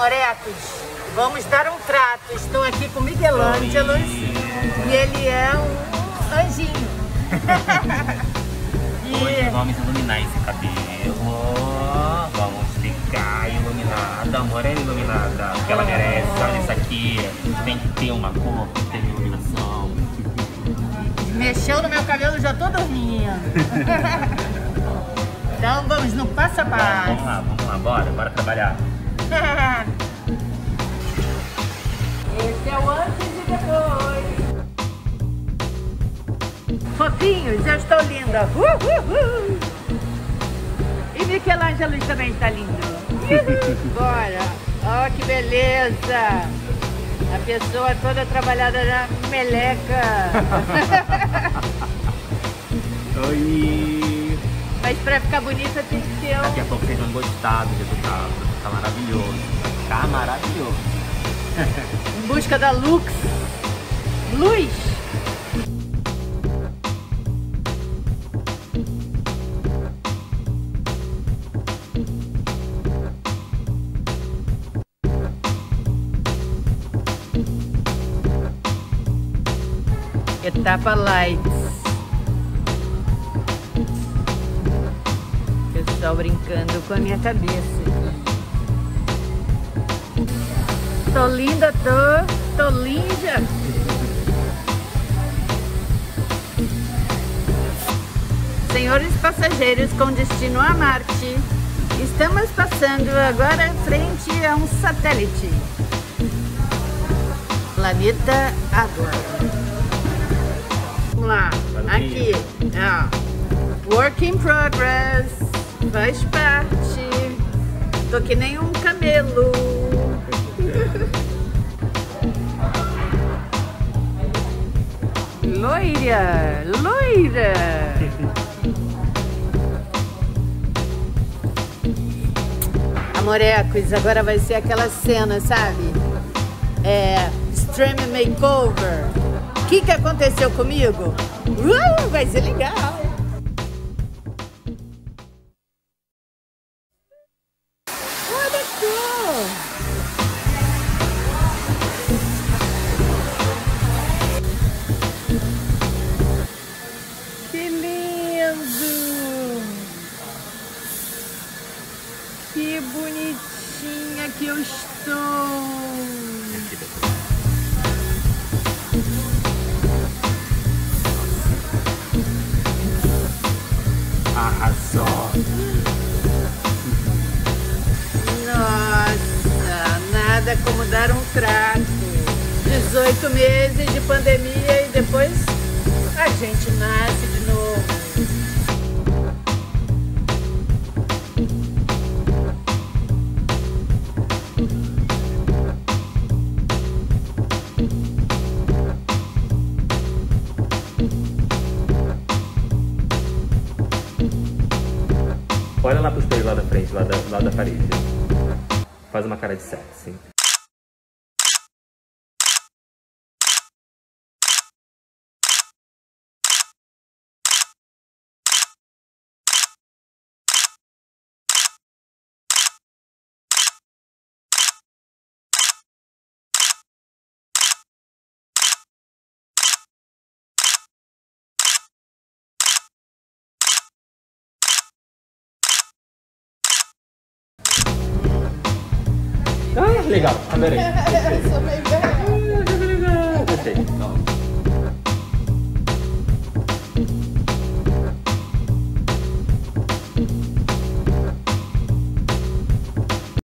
Amorecos, vamos dar um trato. Estou aqui com o Miguel Ângelo e ele é um anjinho. Hoje vamos iluminar esse cabelo. Vamos ficar iluminada. A Morena iluminada, porque ela merece. Olha isso aqui. Tem que ter uma cor, tem que ter iluminação. Mexeu no meu cabelo, já tô dormindo. Então vamos no passo a passo. Vamos lá, bora trabalhar. Esse é o antes e depois. Fofinhos, eu estou linda. E Michelangelo também está lindo. Bora. Ó, que beleza. A pessoa toda trabalhada na meleca. Oi. Mas pra ficar bonita tem que ter Daqui a pouco vocês vão gostar do resultado. Vai ficar maravilhoso. Vai ficar maravilhoso. Em busca da luz. Etapa lights. Pessoal brincando com a minha cabeça. Tô linda, tô linda. Senhores passageiros com destino a Marte, estamos passando agora frente a um satélite. Planeta Água. Vamos lá, aqui, ó. Work in progress, faz parte. Tô que nem um camelo. Loira. Amorecos, agora vai ser aquela cena, sabe? Extreme Makeover. O que aconteceu comigo? Vai ser legal. Olha só. Que lindo. Que bonitinha que eu estou. Arrasou. Nossa, nada como dar um trato. 18 meses de pandemia e depois a gente nasce de novo. Olha lá pro espelho lá da frente, lá da parede. Faz uma cara de sexy. Ah, legal, adorei. Eu sou meio velha.